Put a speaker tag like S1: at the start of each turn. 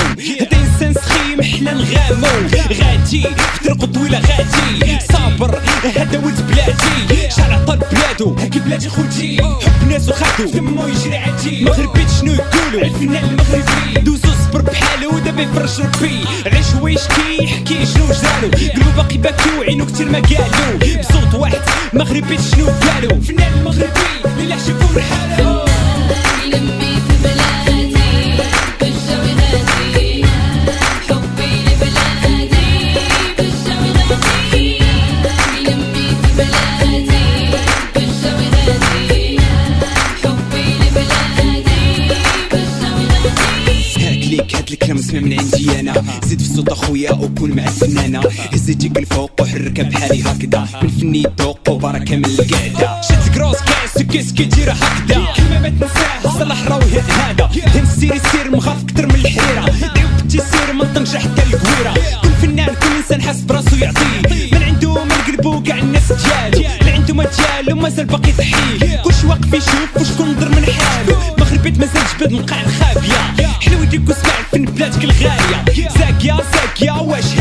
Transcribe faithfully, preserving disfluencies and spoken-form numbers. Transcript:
S1: هدا انسان سخيم حنا نغامو غادي في طرق طويله غادي صابر هدا ولد بلادي شحال عطى بلادو هاكي بلادي خوتي حب ناسو خدو دمو يجري عادي مغربي شنو يقولوا الفنان المغربي دوزو صبر بحالو دابا يفرج ربي علاش هو يشكي يحكي شنو جرالو قلبو باقي باكي وعينو كتير ما قالو بصوت واحد مغربي شنو قالو الفنان المغربي اللي شافو رحالو
S2: يلمي في بلادي بالجو غادي حبي لبلادي بالجو غادي يلمي في بلادي بالجو غادي حبي لبلادي بالجو غادي
S1: هاك ليك هاد الكلام سمع من عندي انا زيد في صوت اخويا وكون مع الفنانه هز يجيك الفوق وحركها بحالي هكذا من فني الذوق وبركه من القعده شد كروس كاس كيس كيدير هكذا كلمه ما تنساها صلاح راوي هذا دم سيري سير مخاف كتر من الحريره دعو بنتي سير ما تنجح حتى الكويره كل فنان كل انسان حاس براسو يعطيه من عنده من قلبو كاع الناس ديالو اللي عنده ما ديالو مازال باقي ضحيه كلشي واقف يشوف وشكون نضر من حالو مغربيت مازال جبد مقاع الخافيه حلو يديك وسمع الفن بلادك الغاليه زاكيه زاكيه واش